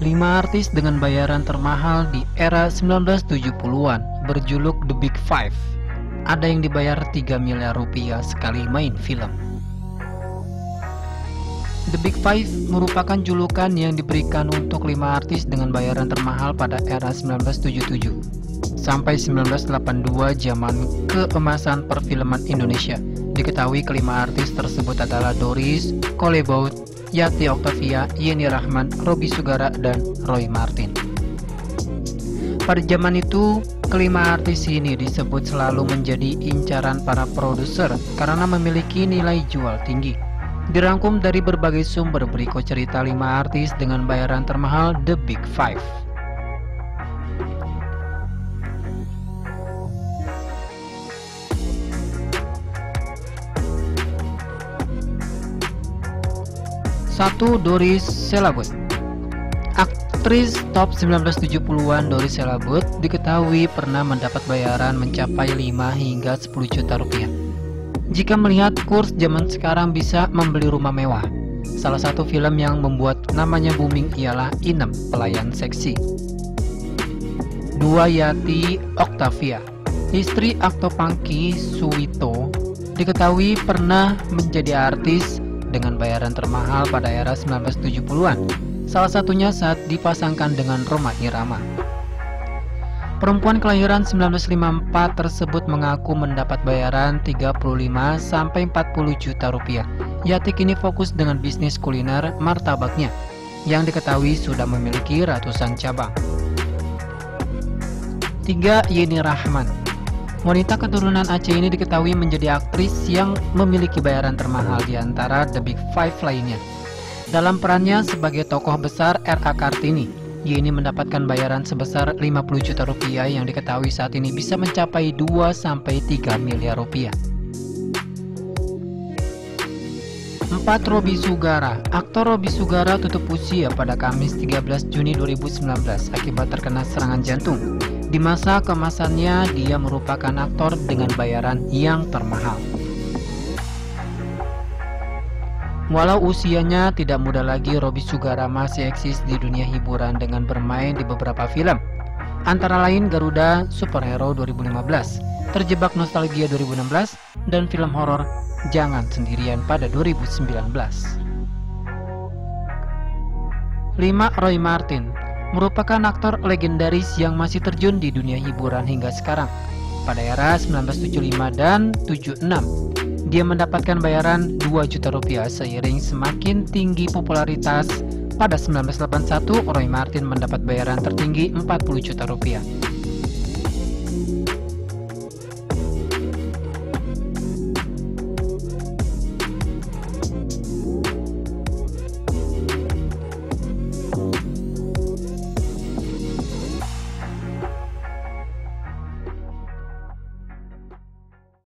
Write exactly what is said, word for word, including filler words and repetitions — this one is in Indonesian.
Lima artis dengan bayaran termahal di era sembilan belas tujuh puluhan berjuluk The Big Five. Ada yang dibayar tiga miliar rupiah sekali main film. The Big Five merupakan julukan yang diberikan untuk lima artis dengan bayaran termahal pada era sembilan belas tujuh puluh tujuh sampai sembilan belas delapan puluh dua, zaman keemasan perfilman Indonesia. Diketahui kelima artis tersebut adalah Doris Colebout, Yati Octavia, Yeni Rahman, Robby Sugara, dan Roy Marten. Pada zaman itu, kelima artis ini disebut selalu menjadi incaran para produser karena memiliki nilai jual tinggi. Dirangkum dari berbagai sumber, berikut cerita lima artis dengan bayaran termahal The Big Five. Satu. Doris Selabut. Aktris top sembilan belas tujuh puluhan Doris Selabut diketahui pernah mendapat bayaran mencapai lima hingga sepuluh juta rupiah. Jika melihat kurs zaman sekarang bisa membeli rumah mewah. Salah satu film yang membuat namanya booming ialah Inem, Pelayan Seksi. Dua. Yati Octavia. Istri aktor Pangky Suwito diketahui pernah menjadi artis dengan bayaran termahal pada era sembilan belas tujuh puluhan. Salah satunya saat dipasangkan dengan Rhoma Irama. Perempuan kelahiran sembilan belas lima puluh empat tersebut mengaku mendapat bayaran tiga puluh lima sampai empat puluh juta rupiah. Yati kini fokus dengan bisnis kuliner martabaknya yang diketahui sudah memiliki ratusan cabang. Tiga. Yeni Rahman. Wanita keturunan Aceh ini diketahui menjadi aktris yang memiliki bayaran termahal di antara The Big Five lainnya. Dalam perannya sebagai tokoh besar R A Kartini, Yeni mendapatkan bayaran sebesar lima puluh juta rupiah yang diketahui saat ini bisa mencapai dua sampai tiga miliar rupiah. Empat. Robby Sugara. Aktor Robby Sugara tutup usia pada Kamis tiga belas Juni dua ribu sembilan belas akibat terkena serangan jantung. Di masa keemasannya, dia merupakan aktor dengan bayaran yang termahal. Walau usianya tidak muda lagi, Robby Sugara masih eksis di dunia hiburan dengan bermain di beberapa film. Antara lain Garuda Superhero dua ribu lima belas, Terjebak Nostalgia dua ribu enam belas, dan film horor Jangan Sendirian pada dua ribu sembilan belas. Lima. Roy Marten. Merupakan aktor legendaris yang masih terjun di dunia hiburan hingga sekarang. Pada era sembilan belas tujuh puluh lima dan tujuh puluh enam, dia mendapatkan bayaran dua juta rupiah seiring semakin tinggi popularitas. Pada sembilan belas delapan puluh satu, Roy Marten mendapat bayaran tertinggi empat puluh juta rupiah.